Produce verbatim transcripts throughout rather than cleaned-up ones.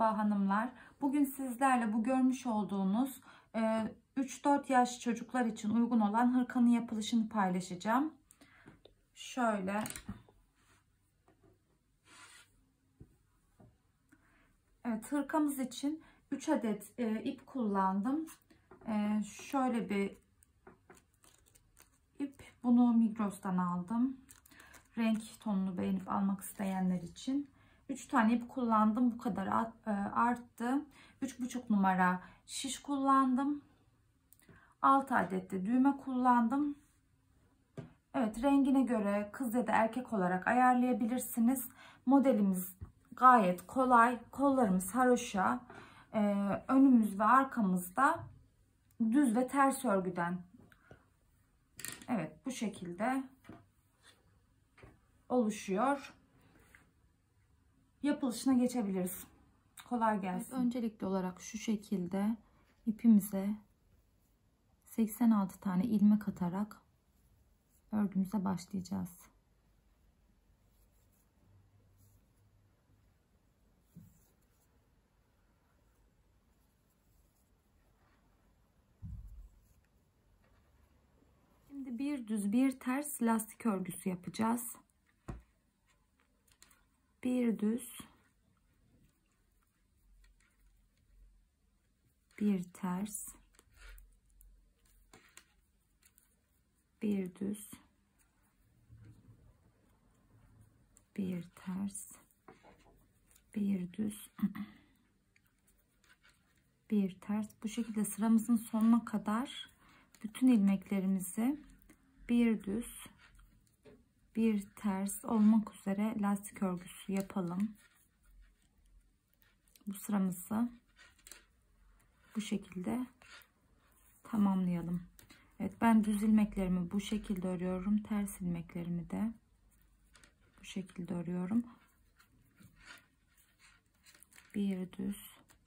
Merhaba hanımlar. Bugün sizlerle bu görmüş olduğunuz üç dört yaş çocuklar için uygun olan hırkanın yapılışını paylaşacağım. Şöyle. Evet, hırkamız için üç adet e, ip kullandım. E, şöyle bir ip. Bunu Migros'tan aldım. Renk tonunu beğenip almak isteyenler için. üç tane ip kullandım. Bu kadar arttı. üç buçuk numara şiş kullandım. altı adet de düğme kullandım. Evet, rengine göre kız ya da erkek olarak ayarlayabilirsiniz. Modelimiz gayet kolay. Kollarımız haroşa. Ee, önümüz ve arkamızda düz ve ters örgüden. Evet, bu şekilde oluşuyor. Yapılışına geçebiliriz. Kolay gelsin. Evet, öncelikli olarak şu şekilde ipimize seksen altı tane ilmek atarak örgümüze başlayacağız. Şimdi bir düz bir ters lastik örgüsü yapacağız. Bir düz, bir ters, bir düz, bir ters, bir düz, bir ters. Bu şekilde sıramızın sonuna kadar bütün ilmeklerimizi bir düz, bir ters olmak üzere lastik örgüsü yapalım. Bu sıramızı bu şekilde tamamlayalım. Evet, ben düz ilmeklerimi bu şekilde örüyorum. Ters ilmeklerimi de bu şekilde örüyorum. Bir düz,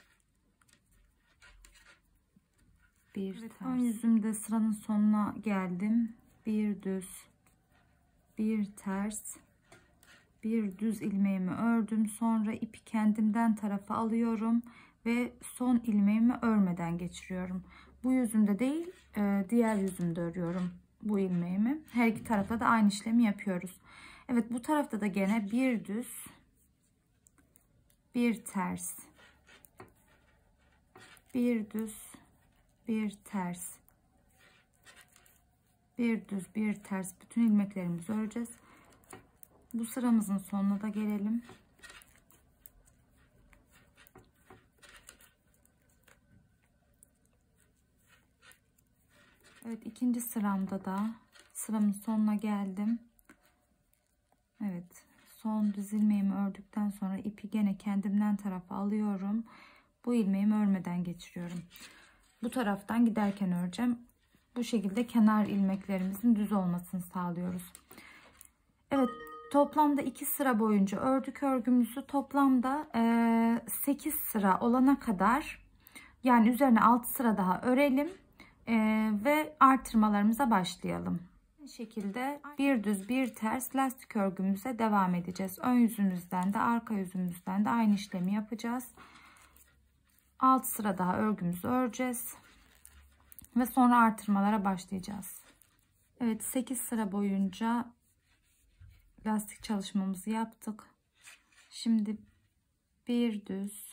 bir evet, ters. Ön yüzümde sıranın sonuna geldim. Bir düz, bir ters, bir düz ilmeğimi ördüm. Sonra ipi kendimden tarafa alıyorum ve son ilmeğimi örmeden geçiriyorum. Bu yüzümde değil, diğer yüzümde örüyorum bu ilmeğimi. Her iki tarafa da aynı işlemi yapıyoruz. Evet, bu tarafta da gene bir düz, bir ters, bir düz, bir ters, bir düz, bir ters bütün ilmeklerimizi öreceğiz. Bu sıramızın sonuna da gelelim. Evet, ikinci sıramda da sıramın sonuna geldim. Evet, son düz ilmeğimi ördükten sonra ipi gene kendimden tarafa alıyorum. Bu ilmeğimi örmeden geçiriyorum. Bu taraftan giderken öreceğim. Bu şekilde kenar ilmeklerimizin düz olmasını sağlıyoruz. Evet, toplamda iki sıra boyunca ördük örgümüzü. Toplamda sekiz sıra olana kadar, yani üzerine altı sıra daha örelim ve artırmalarımıza başlayalım. Bu şekilde bir düz bir ters lastik örgümüze devam edeceğiz. Ön yüzümüzden de arka yüzümüzden de aynı işlemi yapacağız. altı sıra daha örgümüzü öreceğiz ve sonra artırmalara başlayacağız. Evet, sekiz sıra boyunca lastik çalışmamızı yaptık. Şimdi bir düz,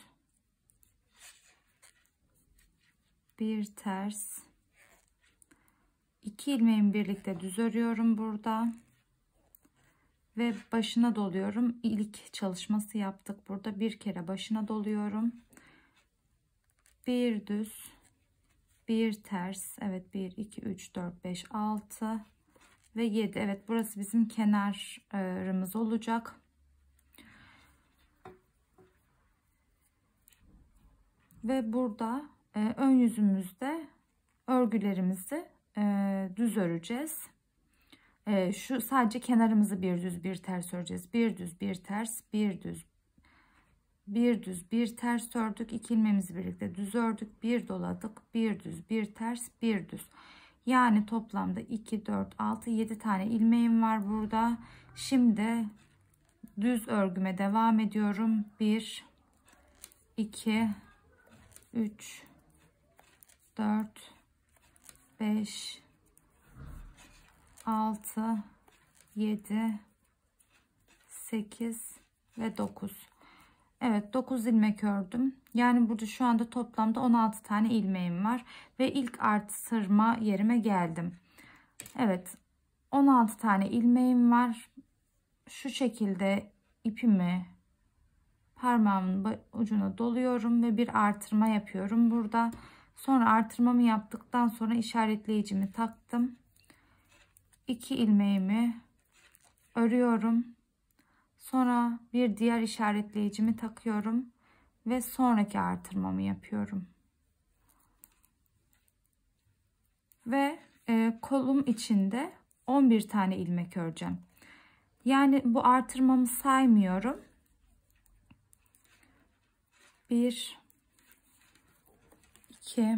bir ters, iki ilmeğimi birlikte düz örüyorum burada ve başına doluyorum. İlk çalışması yaptık burada. Bir kere başına doluyorum. Bir düz, bir ters. Evet, bir iki üç dört beş altı ve yedi. Evet, burası bizim kenarımız olacak. Ve burada e, ön yüzümüzde örgülerimizi e, düz öreceğiz. E, şu sadece kenarımızı bir düz bir ters öreceğiz. Bir düz bir ters, bir düz bir düz bir ters ördük. İki ilmeğimizi birlikte düz ördük. Bir doladık. Bir düz bir ters, bir düz. Yani toplamda iki dört altı yedi tane ilmeğim var burada. Şimdi düz örgüme devam ediyorum. bir iki, üç, dört, beş, altı, yedi, sekiz ve dokuz. Evet, dokuz ilmek ördüm. Yani burada şu anda toplamda on altı tane ilmeğim var ve ilk artırma yerime geldim. Evet, on altı tane ilmeğim var. Şu şekilde ipimi parmağımın ucuna doluyorum ve bir artırma yapıyorum burada. Sonra artırmamı yaptıktan sonra işaretleyicimi taktım. iki ilmeğimi örüyorum. Sonra bir diğer işaretleyicimi takıyorum ve sonraki artırmamı yapıyorum. Ve e, kolum içinde on bir tane ilmek öreceğim. Yani bu artırmamı saymıyorum. bir, iki,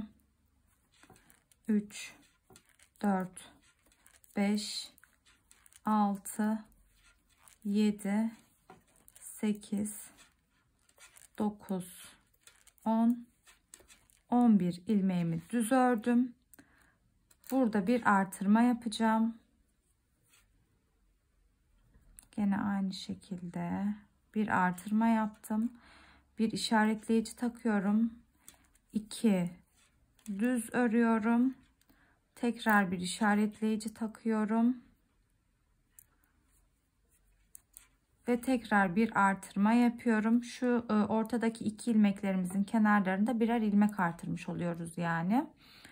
üç, dört, beş, altı, yedi, sekiz, dokuz, on, on bir ilmeğimi düz ördüm. Burada bir artırma yapacağım. Gene aynı şekilde bir artırma yaptım. Bir işaretleyici takıyorum. iki düz örüyorum. Tekrar bir işaretleyici takıyorum. Ve tekrar bir artırma yapıyorum. Şu e, ortadaki iki ilmeklerimizin kenarlarında birer ilmek artırmış oluyoruz yani.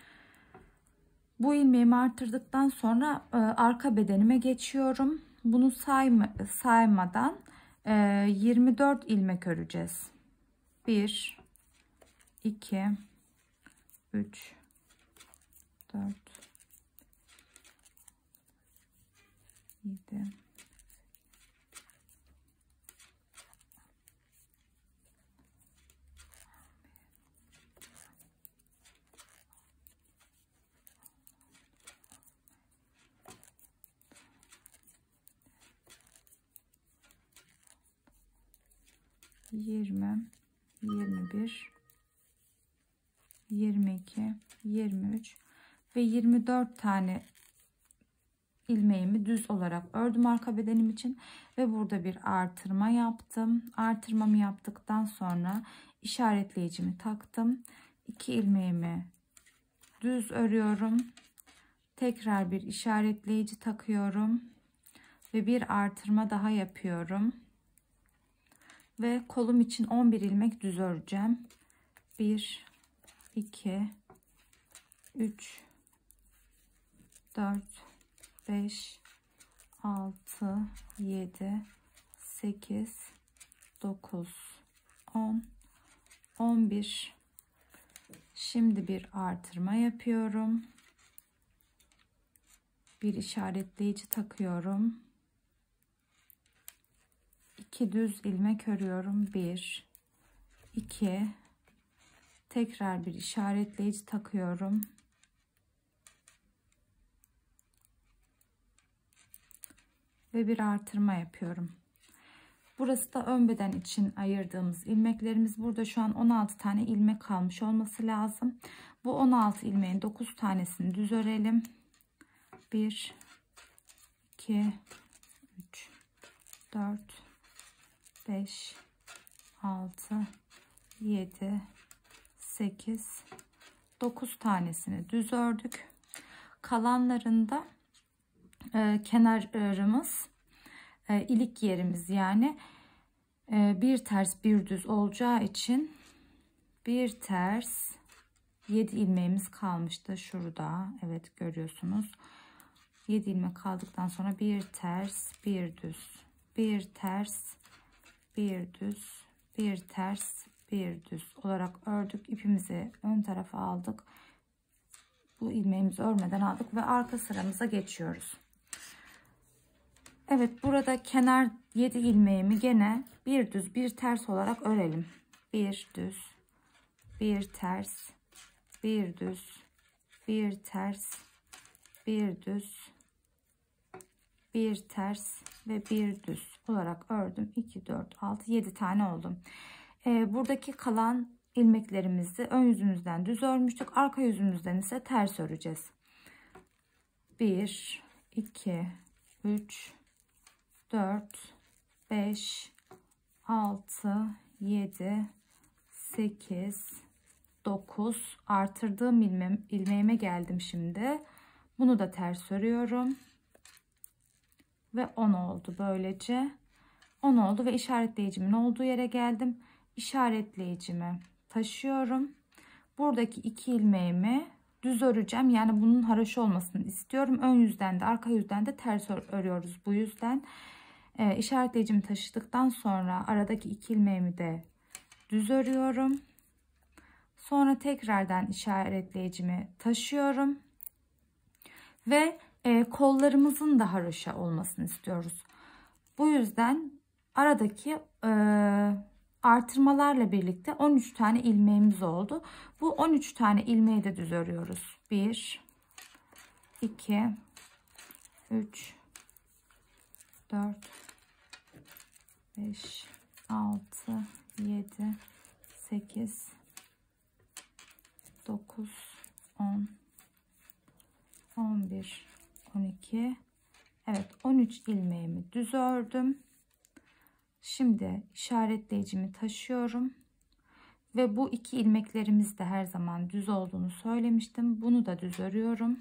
Bu ilmeğimi artırdıktan sonra e, arka bedenime geçiyorum. Bunu sayma, saymadan e, yirmi dört ilmek öreceğiz. bir, iki, üç, dört, yedi, yirmi, yirmi bir, yirmi iki, yirmi üç ve yirmi dört tane ilmeğimi düz olarak ördüm arka bedenim için ve burada bir artırma yaptım. Artırmamı yaptıktan sonra işaretleyicimi taktım. iki ilmeğimi düz örüyorum. Tekrar bir işaretleyici takıyorum ve bir artırma daha yapıyorum. Ve kolum için on bir ilmek düz öreceğim. bir, iki, üç, dört, beş, altı, yedi, sekiz, dokuz, on, on bir. Şimdi bir artırma yapıyorum. Bir işaretleyici takıyorum. iki düz ilmek örüyorum. bir, iki, tekrar bir işaretleyici takıyorum. Ve bir artırma yapıyorum. Burası da ön beden için ayırdığımız ilmeklerimiz. Burada şu an on altı tane ilmek kalmış olması lazım. Bu on altı ilmeğin dokuz tanesini düz örelim. bir, iki, üç, dört, beş, altı, yedi, sekiz, dokuz tanesini düz ördük. Kalanlarında e, kenarımız e, ilik yerimiz yani e, bir ters bir düz olacağı için bir ters yedi ilmeğimiz kalmıştı şurada. Evet, görüyorsunuz. yedi ilmek kaldıktan sonra bir ters bir düz, bir ters bir düz, bir ters bir düz olarak ördük. İpimizi ön tarafa aldık. Bu ilmeğimizi örmeden aldık ve arka sıramıza geçiyoruz. Evet, burada kenar yedi ilmeğimi gene bir düz bir ters olarak örelim. Bir düz, bir ters, bir düz, bir ters, bir düz, bir ters ve bir düz olarak ördüm. iki, dört, altı, yedi tane oldu. e, buradaki kalan ilmeklerimizi ön yüzümüzden düz örmüştük. Arka yüzümüzden ise ters öreceğiz. bir, iki, üç, dört, beş, altı, yedi, sekiz, dokuz. Artırdığım ilmeğim, ilmeğime geldim şimdi. Bunu da ters örüyorum. Ve on oldu böylece. on oldu ve işaretleyicimin olduğu yere geldim. İşaretleyicimi taşıyorum. Buradaki iki ilmeğimi düz öreceğim. Yani bunun haroşa olmasını istiyorum. Ön yüzden de arka yüzden de ters örüyoruz. Bu yüzden e, işaretleyicimi taşıdıktan sonra aradaki iki ilmeğimi de düz örüyorum. Sonra tekrardan işaretleyicimi taşıyorum. Ve e, kollarımızın da haroşa olmasını istiyoruz. Bu yüzden aradaki e, artırmalarla birlikte on üç tane ilmeğimiz oldu. Bu on üç tane ilmeği de düz örüyoruz. bir, iki, üç, dört, beş, altı, yedi, sekiz, dokuz, on, on bir, on iki. Evet, on üç ilmeğimi düz ördüm. Şimdi işaretleyicimi taşıyorum. Ve bu iki ilmeklerimiz de her zaman düz olduğunu söylemiştim. Bunu da düz örüyorum.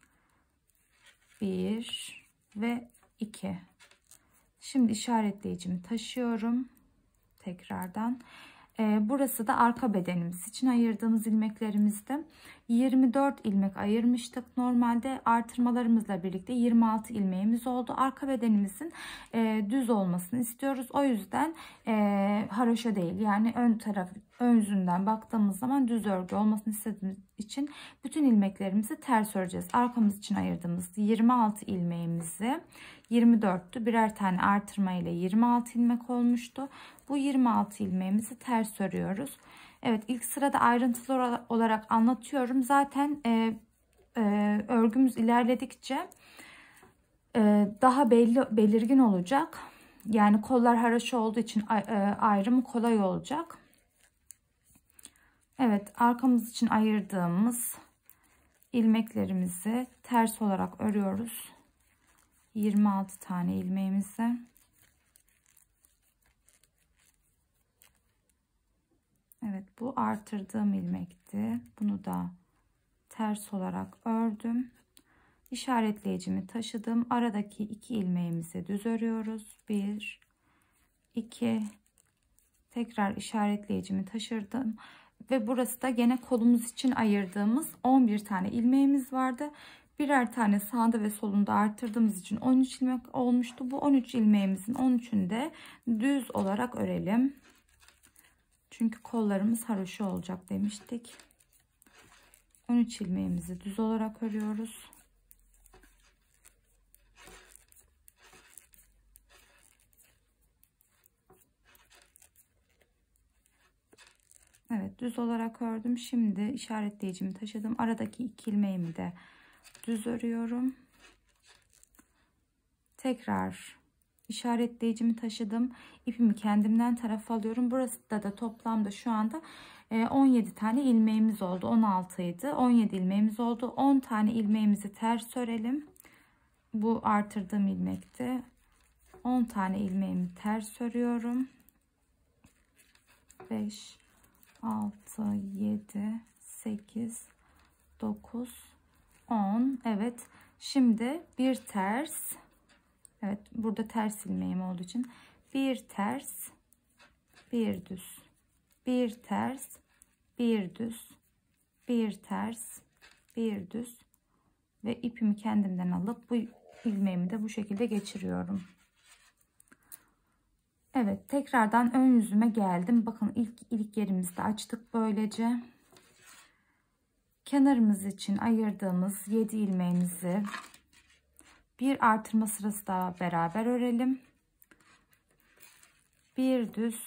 bir ve iki. Şimdi işaretleyicimi taşıyorum. Tekrardan. Ee, burası da arka bedenimiz için ayırdığımız ilmeklerimizde yirmi dört ilmek ayırmıştık. Normalde artırmalarımızla birlikte yirmi altı ilmeğimiz oldu. Arka bedenimizin e, düz olmasını istiyoruz. O yüzden e, haroşa değil, yani ön taraf, ön yüzünden baktığımız zaman düz örgü olmasını istediğimiz için bütün ilmeklerimizi ters öreceğiz. Arkamız için ayırdığımız yirmi altı ilmeğimizi, yirmi dörttü, birer tane artırma ile yirmi altı ilmek olmuştu. Bu yirmi altı ilmeğimizi ters örüyoruz. Evet, ilk sırada ayrıntılı olarak anlatıyorum. Zaten e, e, örgümüz ilerledikçe e, daha belli belirgin olacak. Yani kollar haroşa olduğu için e, ayrımı kolay olacak. Evet, arkamız için ayırdığımız ilmeklerimizi ters olarak örüyoruz. yirmi altı tane ilmeğimizi. Evet, bu artırdığım ilmekti. Bunu da ters olarak ördüm. İşaretleyicimi taşıdım. Aradaki iki ilmeğimizi düz örüyoruz. bir, iki. Tekrar işaretleyicimi taşırdım. Ve burası da gene kolumuz için ayırdığımız on bir tane ilmeğimiz vardı. Birer tane sağında ve solunda arttırdığımız için on üç ilmek olmuştu. Bu on üç ilmeğimizin on üçünü de düz olarak örelim. Çünkü kollarımız haroşa olacak demiştik. on üç ilmeğimizi düz olarak örüyoruz. Evet, düz olarak ördüm. Şimdi işaretleyicimi taşıdım. Aradaki iki ilmeğimi de düz örüyorum. Tekrar işaretleyicimi taşıdım. İpimi kendimden tarafa alıyorum. Burası da da toplamda şu anda on yedi tane ilmeğimiz oldu. on altı idi. on yedi ilmeğimiz oldu. on tane ilmeğimizi ters örelim. Bu artırdığım ilmekti. on tane ilmeğimi ters örüyorum. beş, altı, yedi, sekiz, dokuz, on. Evet. Şimdi bir ters. Evet, burada ters ilmeğim olduğu için bir ters, bir düz, bir ters, bir düz, bir ters, bir düz ve ipimi kendimden alıp bu ilmeğimi de bu şekilde geçiriyorum. Evet, tekrardan ön yüzüme geldim. Bakın ilk ilk yerimizde açtık böylece. Kenarımız için ayırdığımız yedi ilmeğimizi bir artırma sırası daha beraber örelim. Bir düz,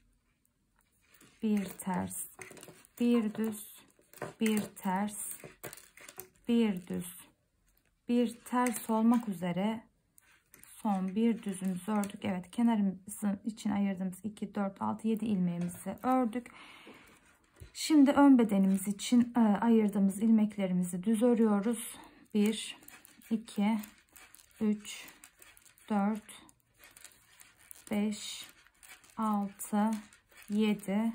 bir ters, bir düz, bir ters, bir düz, bir ters olmak üzere son bir düzümüzü ördük. Evet, kenarımızın için ayırdığımız iki, dört, altı, yedi ilmeğimizi ördük. Şimdi ön bedenimiz için ayırdığımız ilmeklerimizi düz örüyoruz. bir, iki, üç, dört, beş, altı, yedi,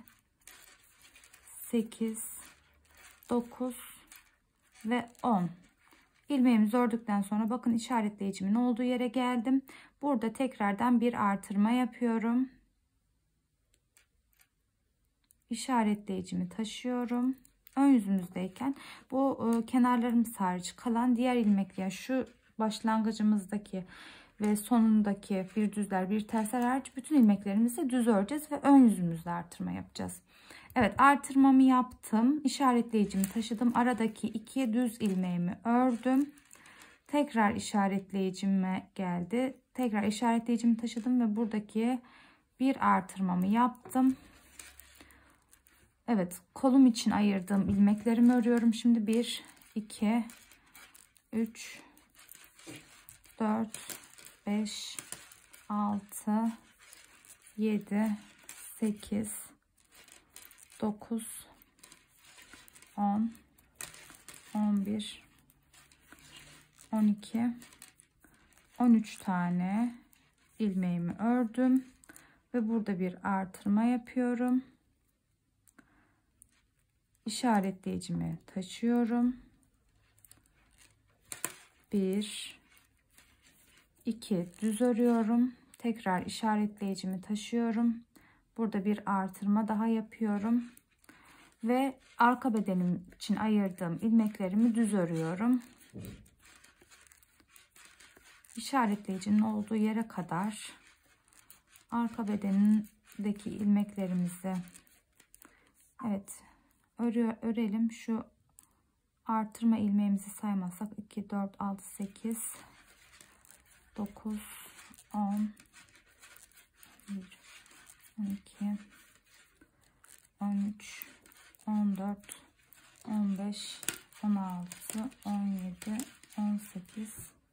sekiz, dokuz ve on. İlmeğimizi ördükten sonra bakın işaretleyicimin olduğu yere geldim. Burada tekrardan bir artırma yapıyorum. İşaretleyicimi taşıyorum. Ön yüzümüzdeyken bu e, kenarlarımız hariç kalan diğer ilmekler, şu başlangıcımızdaki ve sonundaki bir düzler bir tersler hariç bütün ilmeklerimizi düz öreceğiz ve ön yüzümüzde artırma yapacağız. Evet, artırmamı yaptım. İşaretleyicimi taşıdım. Aradaki iki düz ilmeğimi ördüm. Tekrar işaretleyicime geldi. Tekrar işaretleyicimi taşıdım ve buradaki bir artırmamı yaptım. Evet, kolum için ayırdığım ilmeklerimi örüyorum. Şimdi bir, iki, üç, dört, beş, altı, yedi, sekiz, dokuz, on, on bir, on iki, on üç tane ilmeğimi ördüm ve burada bir artırma yapıyorum. İşaretleyicimi taşıyorum. bir, iki düz örüyorum. Tekrar işaretleyicimi taşıyorum. Burada bir artırma daha yapıyorum. Ve arka bedenim için ayırdığım ilmeklerimi düz örüyorum. İşaretleyicinin olduğu yere kadar arka bedenindeki ilmeklerimizi evet örüyor, örelim. Şu artırma ilmeğimizi saymazsak iki, dört, altı, sekiz, dokuz, on, on iki, on üç, on dört, on beş, on altı, on yedi, on sekiz,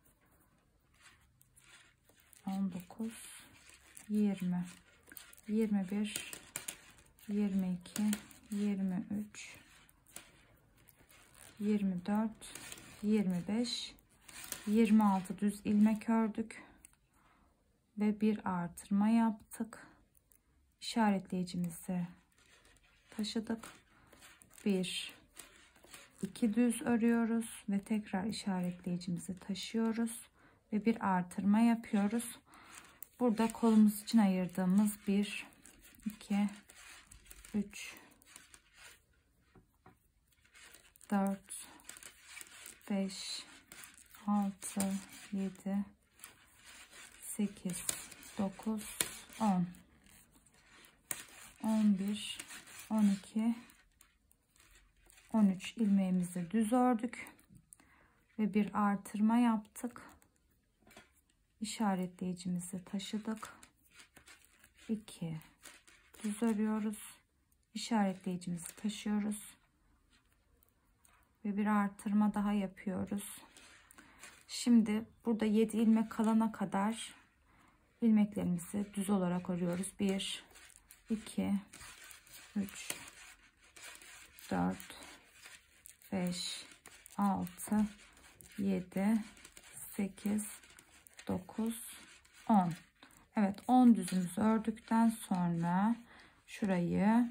on dokuz, yirmi, yirmi bir, yirmi iki, yirmi üç, yirmi dört, yirmi beş, yirmi altı düz ilmek ördük ve bir artırma yaptık. İşaretleyicimizi taşıdık. bir, iki düz örüyoruz ve tekrar işaretleyicimizi taşıyoruz ve bir artırma yapıyoruz. Burada kolumuz için ayırdığımız bir, iki, üç, dört, beş, altı, yedi, sekiz, dokuz, on, on bir, on iki, on üç ilmeğimizi düz ördük ve bir artırma yaptık. İşaretleyicimizi taşıdık. iki düz örüyoruz. İşaretleyicimizi taşıyoruz ve bir artırma daha yapıyoruz. Şimdi burada yedi ilmek kalana kadar ilmeklerimizi düz olarak örüyoruz. bir, iki, üç, dört, beş, altı, yedi, sekiz, dokuz, on. Evet, on düzümüzü ördükten sonra şurayı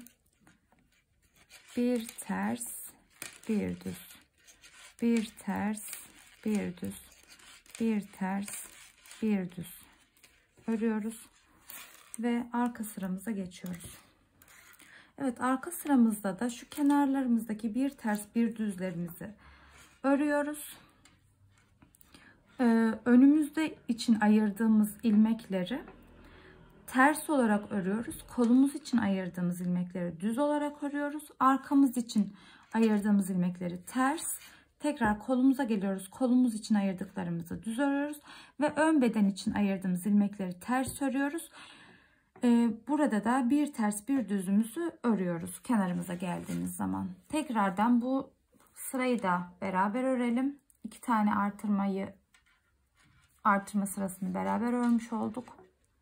bir ters, bir düz, bir ters, bir düz, bir ters, bir düz örüyoruz ve arka sıramıza geçiyoruz. Evet, arka sıramızda da şu kenarlarımızdaki bir ters bir düzlerimizi örüyoruz. Ee, önümüzde için ayırdığımız ilmekleri ters olarak örüyoruz. Kolumuz için ayırdığımız ilmekleri düz olarak örüyoruz. Arkamız için ayırdığımız ilmekleri ters. Tekrar kolumuza geliyoruz. Kolumuz için ayırdıklarımızı düz örüyoruz. Ve ön beden için ayırdığımız ilmekleri ters örüyoruz. Ee, burada da bir ters bir düzümüzü örüyoruz kenarımıza geldiğimiz zaman. Tekrardan bu sırayı da beraber örelim. İki tane artırmayı artırma sırasını beraber örmüş olduk.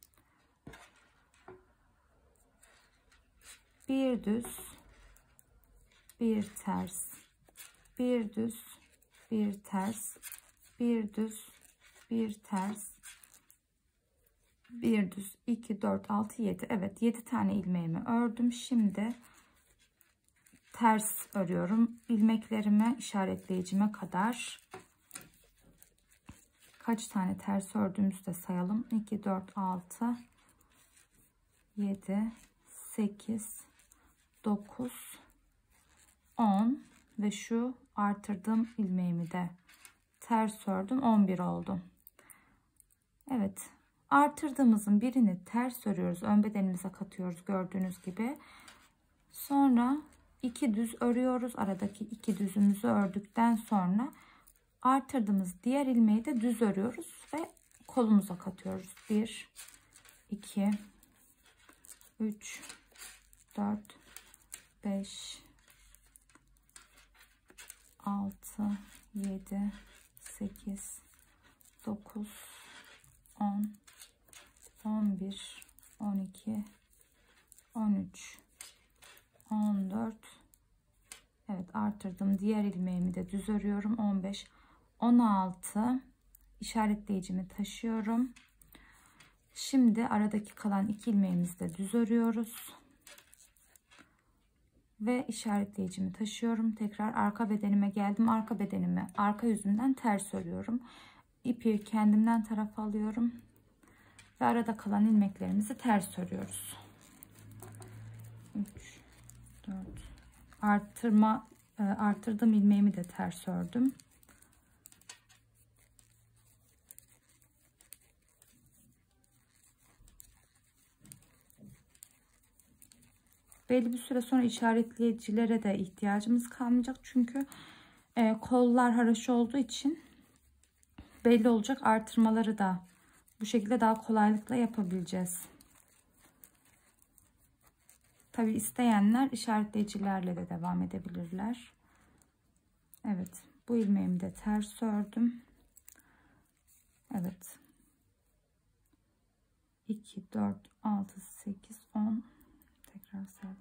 Bir düz, bir ters, bir düz, bir ters, bir düz, bir ters, bir düz, iki, dört, altı, yedi. Evet, yedi tane ilmeğimi ördüm. Şimdi ters örüyorum. İlmeklerime, işaretleyicime kadar kaç tane ters ördüğümüzü de sayalım. iki, dört, altı, yedi, sekiz, dokuz, on ve şu artırdığım ilmeğimi de ters ördüm. on bir oldu. Evet, artırdığımızın birini ters örüyoruz. Ön bedenimize katıyoruz gördüğünüz gibi. Sonra iki düz örüyoruz. Aradaki iki düzümüzü ördükten sonra artırdığımız diğer ilmeği de düz örüyoruz ve kolumuza katıyoruz. bir, iki, üç, dört, beş, altı, yedi, sekiz, dokuz, on, on bir, on iki, on üç, on dört. Evet, artırdım. Diğer ilmeğimi de düz örüyorum. on beş, on altı. işaretleyicimi taşıyorum. Şimdi aradaki kalan iki ilmeğimizi de düz örüyoruz. Ve işaretleyicimi taşıyorum. Tekrar arka bedenime geldim. Arka bedenimi arka yüzünden ters örüyorum. İpi kendimden tarafa alıyorum. Ve arada kalan ilmeklerimizi ters örüyoruz. üç, dört. Artırma, artırdığım ilmeğimi de ters ördüm. Belli bir süre sonra işaretleyicilere de ihtiyacımız kalmayacak. Çünkü e, kollar haraşo olduğu için belli olacak. Artırmaları da bu şekilde daha kolaylıkla yapabileceğiz. Tabi isteyenler işaretleyicilerle de devam edebilirler. Evet, bu ilmeğimi de ters ördüm. Evet. iki, dört, altı, sekiz, on. Tekrar sayalım.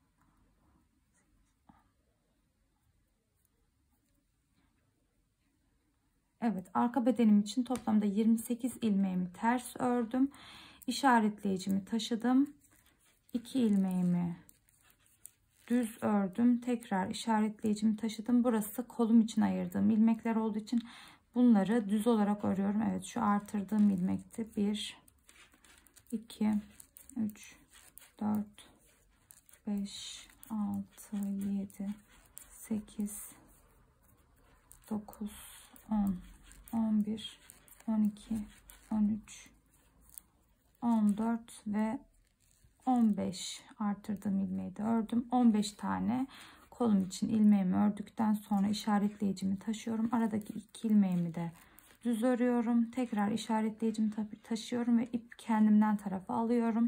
Evet, arka bedenim için toplamda yirmi sekiz ilmeğimi ters ördüm. İşaretleyicimi taşıdım. iki ilmeğimi düz ördüm. Tekrar işaretleyicimi taşıdım. Burası kolum için ayırdığım ilmekler olduğu için bunları düz olarak örüyorum. Evet, şu artırdığım ilmekti. bir, iki, üç, dört, beş, altı, yedi, sekiz, dokuz, on, on bir, on iki, on üç, on dört ve on beş artırdığım ilmeği de ördüm. on beş tane kolum için ilmeğimi ördükten sonra işaretleyicimi taşıyorum. Aradaki iki ilmeğimi de düz örüyorum. Tekrar işaretleyicimi taşıyorum ve ip kendimden tarafa alıyorum.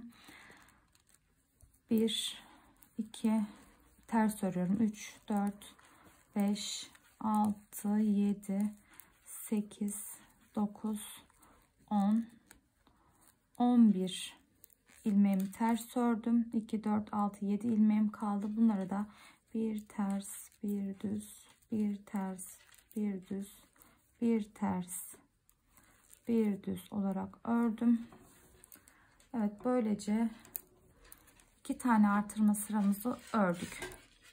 bir, iki, ters örüyorum. üç, dört, beş, altı, yedi, sekiz, dokuz, on, on bir ilmeğimi ters ördüm. iki, dört, altı, yedi ilmeğim kaldı. Bunları da bir ters, bir düz, bir ters, bir düz, bir ters, bir düz olarak ördüm. Evet, böylece iki tane artırma sıramızı ördük.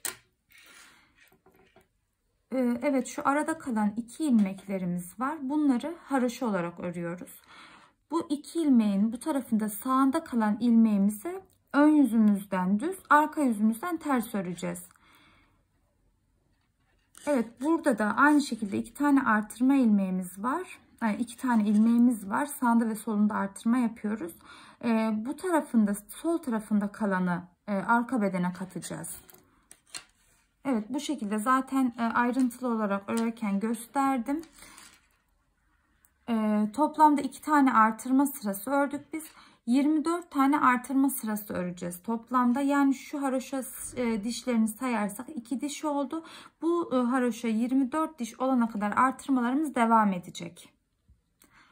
Ee, evet, şu arada kalan iki ilmeklerimiz var. Bunları haroşa olarak örüyoruz. Bu iki ilmeğin bu tarafında sağında kalan ilmeğimizi ön yüzümüzden düz, arka yüzümüzden ters öreceğiz. Evet, burada da aynı şekilde iki tane artırma ilmeğimiz var. Yani iki tane ilmeğimiz var. Sağında ve solunda artırma yapıyoruz. Ee, bu tarafında, sol tarafında kalanı e, arka bedene katacağız. Evet, bu şekilde zaten e, ayrıntılı olarak örerken gösterdim. E, toplamda iki tane artırma sırası ördük biz. yirmi dört tane artırma sırası öreceğiz toplamda. Yani şu haroşa e, dişlerini sayarsak iki diş oldu. Bu e, haroşa yirmi dört diş olana kadar artırmalarımız devam edecek.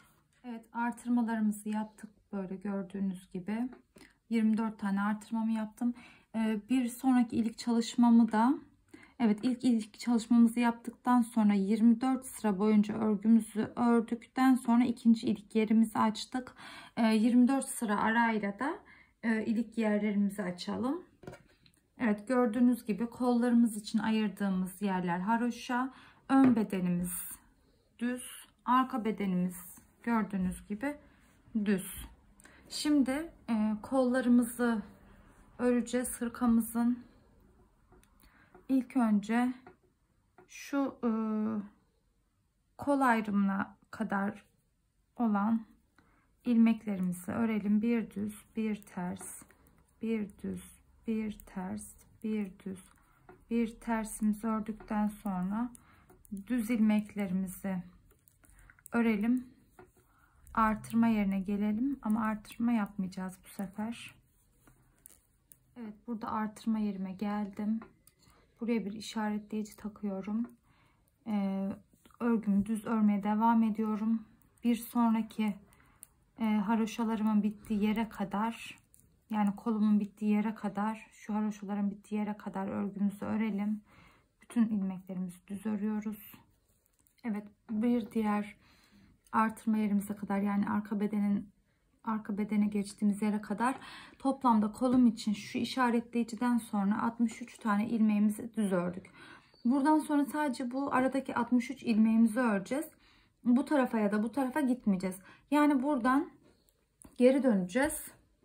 Evet, artırmalarımızı yaptık böyle gördüğünüz gibi. yirmi dört tane artırmamı yaptım. Ee, bir sonraki ilik çalışmamı da evet ilk ilik çalışmamızı yaptıktan sonra yirmi dört sıra boyunca örgümüzü ördükten sonra ikinci ilik yerimizi açtık. Ee, yirmi dört sıra arayla da e, ilik yerlerimizi açalım. Evet, gördüğünüz gibi kollarımız için ayırdığımız yerler haroşa, ön bedenimiz düz, arka bedenimiz gördüğünüz gibi düz. Şimdi e, kollarımızı öreceğiz. Hırkamızın ilk önce şu e, kol ayrımına kadar olan ilmeklerimizi örelim. Bir düz, bir ters, bir düz, bir ters, bir düz, bir tersimizi ördükten sonra düz ilmeklerimizi örelim. Artırma yerine gelelim ama artırma yapmayacağız bu sefer. Evet, burada artırma yerime geldim. Buraya bir işaretleyici takıyorum. Ee, örgümü düz örmeye devam ediyorum. Bir sonraki e, haroşalarımın bittiği yere kadar, yani kolumun bittiği yere kadar, şu haroşaların bittiği yere kadar örgümüzü örelim. Bütün ilmeklerimizi düz örüyoruz. Evet, bir diğer artırma yerimize kadar, yani arka bedenin arka bedene geçtiğimiz yere kadar toplamda kolum için şu işaretleyiciden sonra altmış üç tane ilmeğimizi düz ördük. Buradan sonra sadece bu aradaki altmış üç ilmeğimizi öreceğiz. Bu tarafa ya da bu tarafa gitmeyeceğiz. Yani buradan geri döneceğiz.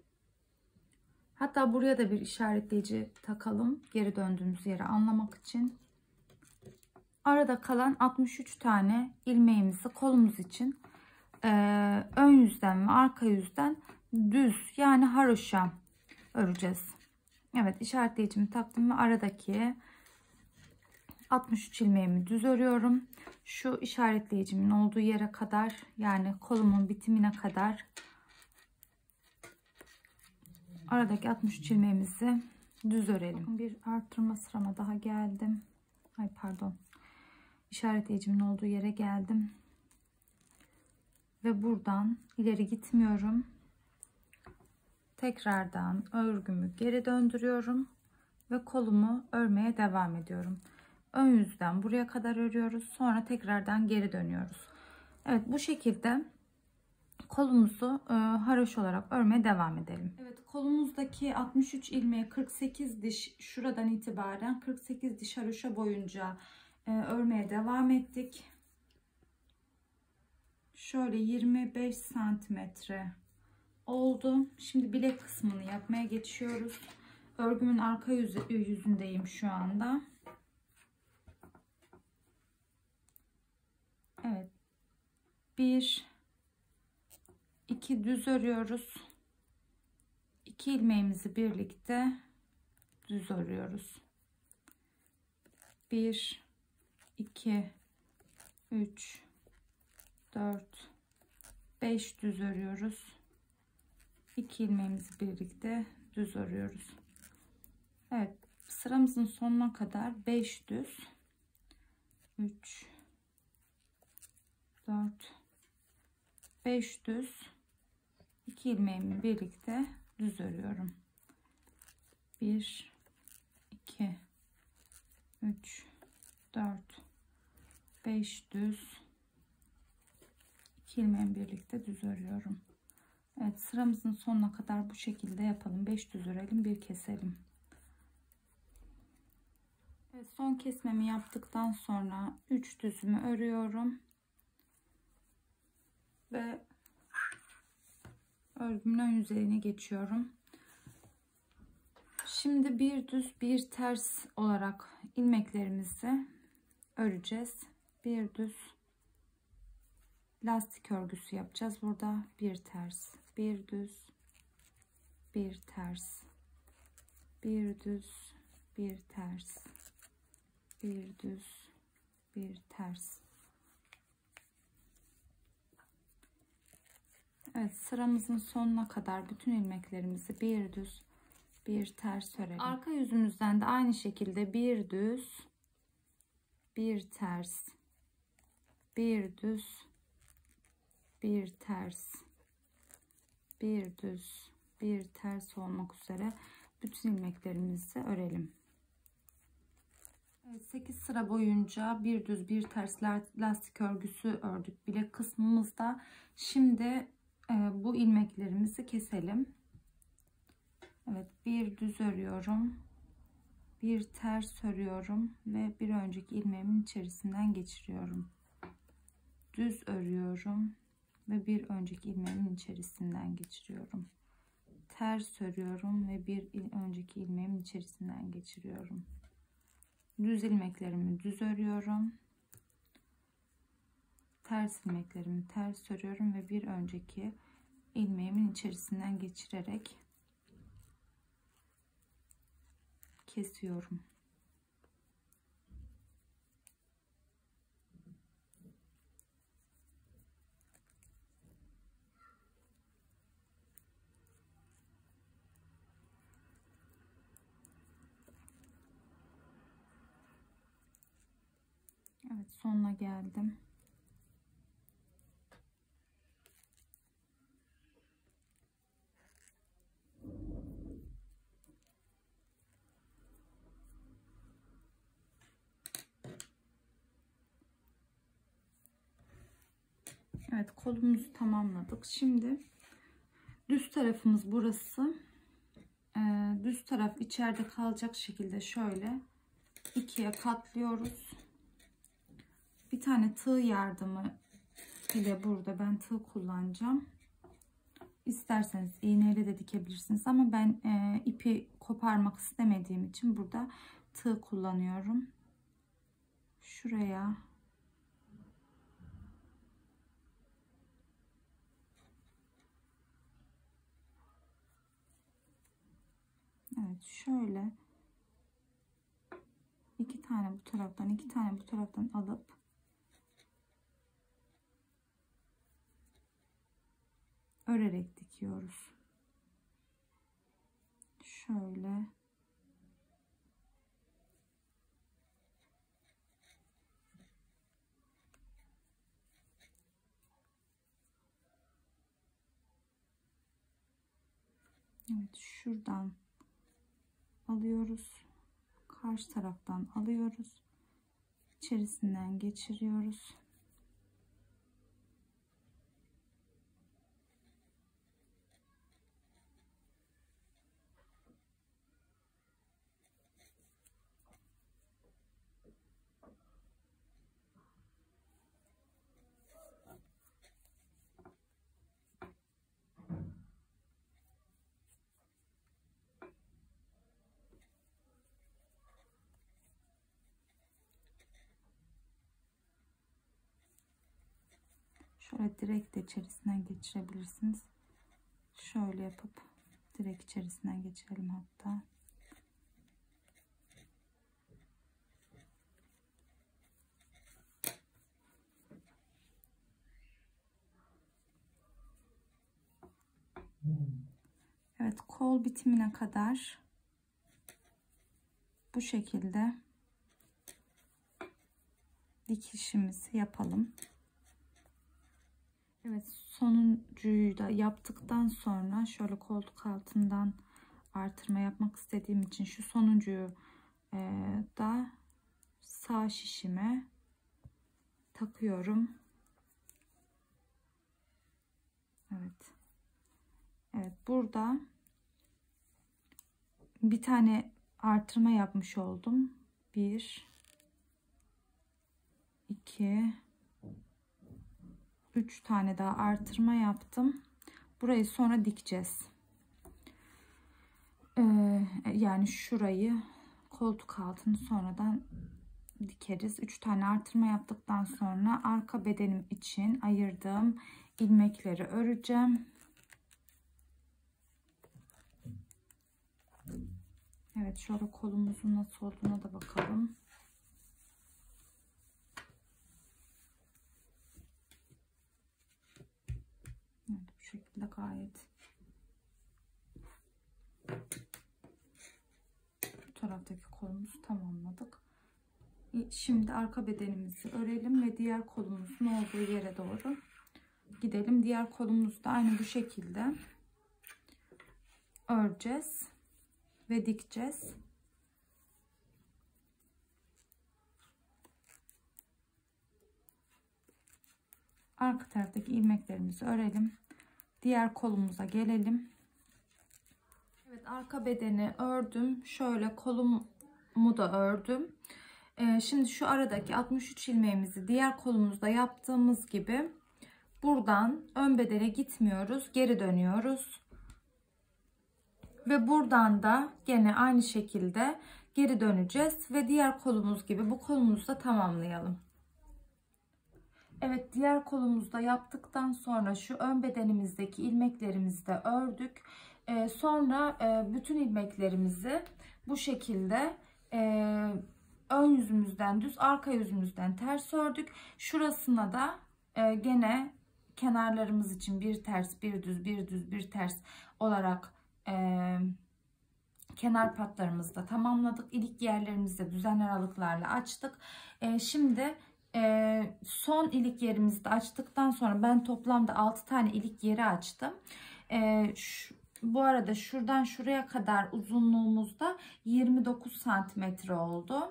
Hatta buraya da bir işaretleyici takalım, geri döndüğümüz yeri anlamak için. Arada kalan altmış üç tane ilmeğimizi kolumuz için Ee, ön yüzden ve arka yüzden düz, yani haroşa öreceğiz. Evet, işaretleyicimi taktım ve aradaki altmış üç ilmeğimi düz örüyorum. Şu işaretleyicimin olduğu yere kadar, yani kolumun bitimine kadar aradaki altmış üç ilmeğimizi düz örelim. Bir artırma sırama daha geldim. Ay pardon. İşaretleyicimin olduğu yere geldim. Ve buradan ileri gitmiyorum. Tekrardan örgümü geri döndürüyorum ve kolumu örmeye devam ediyorum. Ön yüzden buraya kadar örüyoruz. Sonra tekrardan geri dönüyoruz. Evet, bu şekilde kolumuzu e, haroşa olarak örmeye devam edelim. Evet, kolumuzdaki altmış üç ilmeği kırk sekiz diş, şuradan itibaren kırk sekiz diş haroşa boyunca e, örmeye devam ettik. Şöyle yirmi beş santimetre oldu. Şimdi bilek kısmını yapmaya geçiyoruz. Örgümün arka yüzü, yüzündeyim şu anda. Evet. bir iki düz örüyoruz. iki ilmeğimizi birlikte düz örüyoruz. bir iki üç dört beş düz örüyoruz. iki ilmeğimizi birlikte düz örüyoruz. Evet, sıramızın sonuna kadar beş düz, üç dört beş düz, iki ilmeğimi birlikte düz örüyorum. bir iki üç dört beş düz, iki ilmeğimi birlikte düz örüyorum. Evet, sıramızın sonuna kadar bu şekilde yapalım. beş düz örelim, bir keselim. Evet, son kesmemi yaptıktan sonra üç düzümü örüyorum ve örgümün ön yüzeyine geçiyorum. Şimdi bir düz bir ters olarak ilmeklerimizi öreceğiz. Bir düz lastik örgüsü yapacağız. Burada bir ters, bir düz, bir ters, bir düz, bir ters, bir düz, bir ters. Evet, sıramızın sonuna kadar bütün ilmeklerimizi bir düz bir ters örelim. Arka yüzümüzden de aynı şekilde bir düz bir ters, bir düz bir ters, bir düz, bir ters olmak üzere bütün ilmeklerimizi örelim. Evet, sekiz sıra boyunca bir düz bir ters lastik örgüsü ördük bilek kısmımızda. Şimdi e, bu ilmeklerimizi keselim. Evet, bir düz örüyorum, bir ters örüyorum ve bir önceki ilmeğimin içerisinden geçiriyorum. Düz örüyorum ve bir önceki ilmeğimin içerisinden geçiriyorum. Ters örüyorum ve bir önceki ilmeğimin içerisinden geçiriyorum. Düz ilmeklerimi düz örüyorum. Ters ilmeklerimi ters örüyorum ve bir önceki ilmeğimin içerisinden geçirerek kesiyorum. Evet, sonuna geldim. Evet, kolumuzu tamamladık. Şimdi düz tarafımız burası. Ee, düz taraf içeride kalacak şekilde şöyle ikiye katlıyoruz. Bir tane tığ yardımı ile burada ben tığ kullanacağım. İsterseniz iğneyle de dikebilirsiniz ama ben e, ipi koparmak istemediğim için burada tığ kullanıyorum. Şuraya evet, şöyle iki tane bu taraftan iki tane bu taraftan alıp örerek dikiyoruz. Şöyle evet, şuradan alıyoruz, karşı taraftan alıyoruz, içerisinden geçiriyoruz. Şöyle direkt de içerisinden geçirebilirsiniz. Şöyle yapıp direkt içerisinden geçirelim hatta. Evet, kol bitimine kadar bu şekilde dikişimizi yapalım. Evet, sonuncuyu da yaptıktan sonra şöyle koltuk altından artırma yapmak istediğim için şu sonuncuyu e, da sağ şişime takıyorum. Evet. Evet, burada bir tane artırma yapmış oldum. Bir, iki, üç tane daha artırma yaptım. Burayı sonra dikeceğiz. Ee, yani şurayı koltuk altını sonradan dikeriz. üç tane artırma yaptıktan sonra arka bedenim için ayırdığım ilmekleri öreceğim. Evet, şöyle kolumuzun nasıl olduğuna da bakalım. Evet, bu şekilde gayet. Bu taraftaki kolumuzu tamamladık. Şimdi arka bedenimizi örelim ve diğer kolumuzun olduğu yere doğru gidelim. Diğer kolumuzu da aynı bu şekilde öreceğiz ve dikeceğiz. Arka taraftaki ilmeklerimizi örelim. Diğer kolumuza gelelim. Evet, arka bedeni ördüm. Şöyle kolumu da ördüm. Ee, şimdi şu aradaki altmış üç ilmeğimizi diğer kolumuzda yaptığımız gibi buradan ön bedene gitmiyoruz. Geri dönüyoruz. Ve buradan da gene aynı şekilde geri döneceğiz. Ve diğer kolumuz gibi bu kolumuzu da tamamlayalım. Evet, diğer kolumuzda yaptıktan sonra şu ön bedenimizdeki ilmeklerimizi de ördük. Ee, sonra e, bütün ilmeklerimizi bu şekilde e, ön yüzümüzden düz, arka yüzümüzden ters ördük. Şurasına da e, gene kenarlarımız için bir ters, bir düz, bir düz, bir ters olarak e, kenar patlarımızı da tamamladık. İlik yerlerimizi de düzenli aralıklarla açtık. E, şimdi e, son ilik yerimizi de açtıktan sonra ben toplamda altı tane ilik yeri açtım. E, şu, bu arada şuradan şuraya kadar uzunluğumuzda yirmi dokuz santimetre oldu.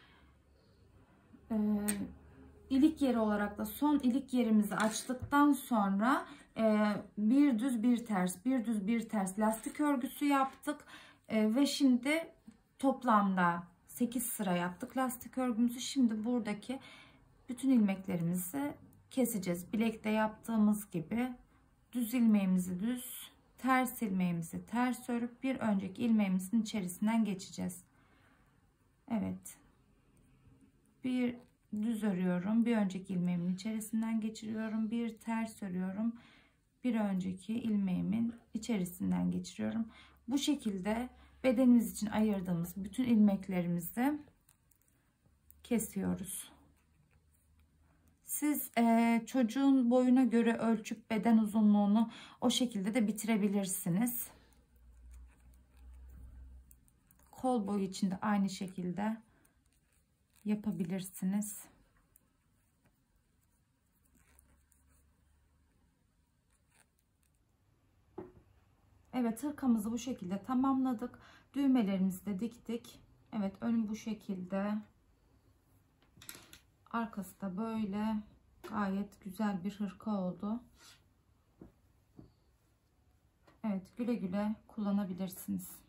E, ilik yeri olarak da son ilik yerimizi açtıktan sonra e, bir düz bir ters, bir düz bir ters lastik örgüsü yaptık. E, ve şimdi toplamda sekiz sıra yaptık lastik örgümüzü. Şimdi buradaki bütün ilmeklerimizi keseceğiz. Bilekte yaptığımız gibi düz ilmeğimizi düz, ters ilmeğimizi ters örüp bir önceki ilmeğimizin içerisinden geçeceğiz. Evet. Bir düz örüyorum. Bir önceki ilmeğimin içerisinden geçiriyorum. Bir ters örüyorum. Bir önceki ilmeğimin içerisinden geçiriyorum. Bu şekilde bedenimiz için ayırdığımız bütün ilmeklerimizi kesiyoruz. Siz e, çocuğun boyuna göre ölçüp beden uzunluğunu o şekilde de bitirebilirsiniz. Kol boyu için de aynı şekilde yapabilirsiniz. Evet, hırkamızı bu şekilde tamamladık. Düğmelerimizi de diktik. Evet, önü bu şekilde. Arkası da böyle. Gayet güzel bir hırka oldu. Evet, güle güle kullanabilirsiniz.